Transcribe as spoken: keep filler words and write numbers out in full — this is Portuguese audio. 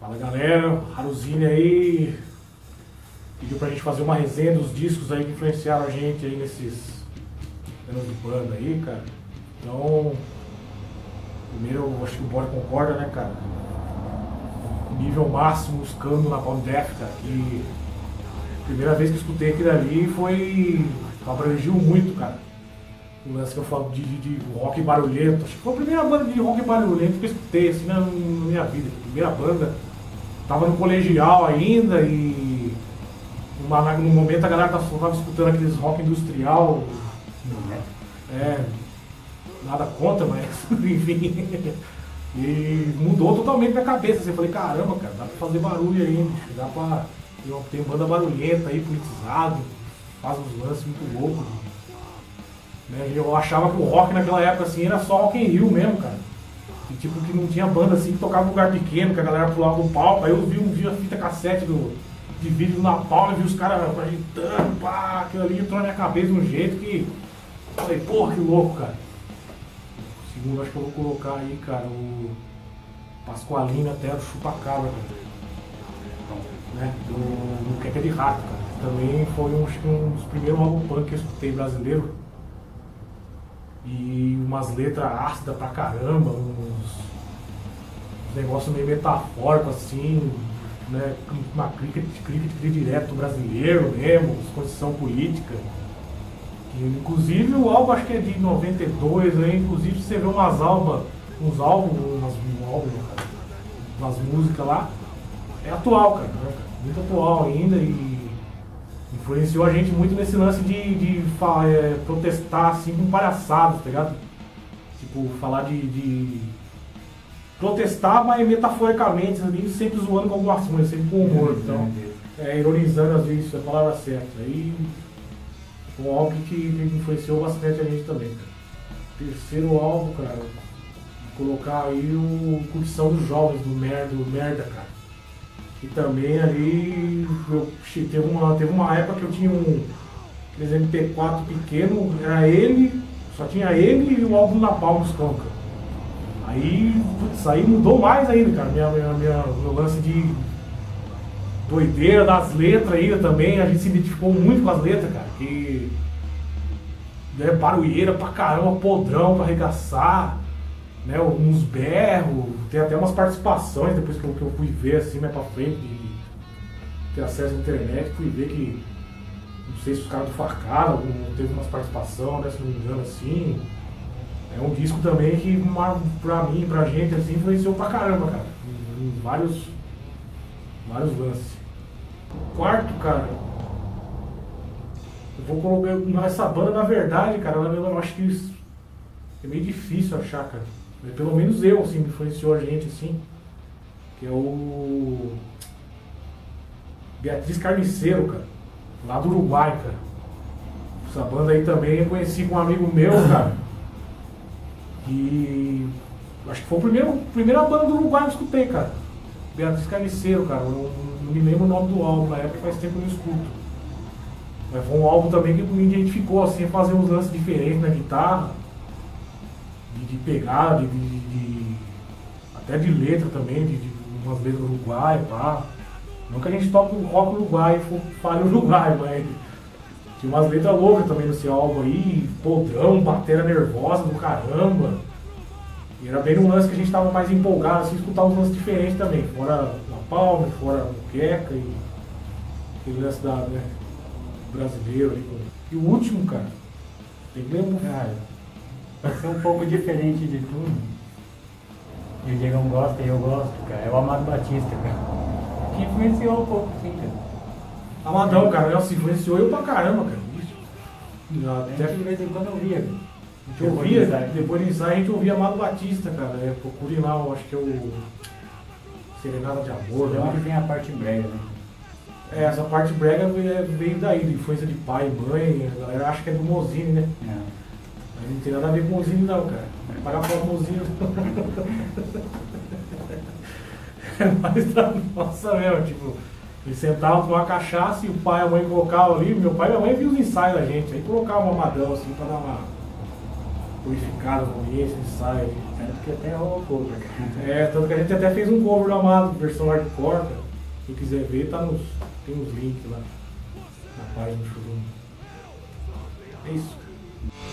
Fala galera, Haruzini aí pediu pra gente fazer uma resenha dos discos aí que influenciaram a gente aí nesses anos de banda aí, cara. Então, primeiro eu acho que o Bora concorda, né, cara? Nível máximo, os canos na Palm Death, cara, que a primeira vez que eu escutei aquilo ali foi... abrangiu muito, cara. O lance que eu falo de, de, de rock barulhento. Acho que foi a primeira banda de rock barulhento que eu escutei, assim, na, na minha vida. Primeira banda. Tava no colegial ainda e... Uma, no momento a galera tava, tava escutando aqueles rock industrial. É... Nada contra, mas... enfim... E mudou totalmente minha cabeça. Assim, eu falei, caramba, cara, dá pra fazer barulho aí, dá pra... Tem banda barulhenta aí, politizado, faz uns lances muito loucos. Né? Eu achava que o rock naquela época assim era só Rock in Rio mesmo, cara. E, tipo, que não tinha banda assim que tocava em lugar pequeno, que a galera pulava do palco. Aí eu vi, vi a fita cassete do, de vídeo na palma e vi os caras agitando, pá, aquilo ali entrou na minha cabeça de um jeito que... Eu falei, porra, que louco, cara. O segundo acho que eu vou colocar aí, cara, o Pasqualino até do Chupacabra, cara. Né? Do, do Queca de Rato, cara. Também foi um, um dos primeiros álbum punk que eu escutei brasileiro. E umas letras ácidas pra caramba, uns, uns negócios meio metafóricos assim, né? Uma crítica, crítica direto brasileiro mesmo, discussão política. E, inclusive o álbum acho que é de noventa e dois, aí, inclusive você vê umas álbuns, uns álbuns, umas, um álbum, cara, umas músicas lá, é atual, cara, né? Muito atual ainda e influenciou a gente muito nesse lance de, de é, protestar assim com palhaçadas, tá ligado? Tipo, falar de, de protestar, mas metaforicamente, assim, sempre zoando com algumas coisas, sempre com humor, então, é, ironizando às vezes, é a palavra certa. Aí foi um álbum que, que influenciou bastante a gente também, cara. Terceiro álbum, cara, vou colocar aí o Curtição dos Jovens, do Merda, do Merda, cara. E também ali, eu, teve, uma, teve uma época que eu tinha um M P quatro pequeno, era ele, só tinha ele e o álbum na palma dos cão, cara. Aí, putz, aí mudou mais ainda, cara, minha, minha, minha, meu lance de doideira das letras ainda também, a gente se identificou muito com as letras, cara, que é barulheira pra caramba, podrão pra arregaçar. Né, uns berros, tem até umas participações depois que eu, que eu fui ver assim mais pra frente, de ter acesso à internet, fui ver que não sei se os caras do Facada teve umas participações, né, se não me engano assim. É um disco também que uma, pra mim, pra gente assim, influenciou pra caramba, cara, em, em vários, vários lances. Quarto, cara, eu vou colocar essa banda, na verdade, cara, eu acho que é meio difícil achar, cara. Pelo menos eu, assim, me influenciou a gente, assim. Que é o... Beatriz Carniceiro, cara. Lá do Uruguai, cara. Essa banda aí também eu conheci com um amigo meu, cara. E... acho que foi a primeira, a primeira banda do Uruguai que eu escutei, cara. Beatriz Carniceiro, cara. Eu não, não me lembro o nome do álbum, na época faz tempo que eu não escuto. Mas foi um álbum também que me identificou, assim, a fazer uns lances diferentes na guitarra. De pegar, de, de, de, até de letra também, de, de umas letras uruguaias, pá. Não que a gente toque o rock uruguaio e fale uruguaio, mas tinha umas letras loucas também nesse álbum aí, podrão, batera nervosa do caramba. E era bem no lance que a gente tava mais empolgado, assim, escutar uns lances diferentes também, fora na Palma, fora no Queca e aquele lance da, né, brasileiro ali. E o último, cara, tem que lembrar. Cara, vai ser um pouco diferente de tudo. E o Diegão gosta e eu gosto, cara. É o Amado Batista, cara. Que influenciou um pouco, sim, cara. Amadão, cara, nossa, influenciou eu pra caramba, cara. Até que de vez em quando eu via, cara. Eu via, depois do ensaio a gente ouvia Amado Batista, cara. É, procure lá, eu acho que é o Serenata de Amor. Eu acho que tem a parte brega, né? É, essa parte brega veio daí, de influência de pai e mãe. A galera acha que é do Mozini, né? É. Não tem nada a ver com Mozini não, cara. Vai pagar pra Mozini. É mais da nossa mesmo, tipo, eles sentavam com uma cachaça e o pai e a mãe colocavam ali, meu pai e minha mãe viam os ensaios da gente, aí colocavam um amadão assim pra dar uma, purificada, esse ensaio. Tanto que até rolou cover, cara. É, tanto que a gente até fez um cover do Amado, versão hardcore, cara. Quem quiser ver, tá nos, tem uns links lá na página do Churum. É isso.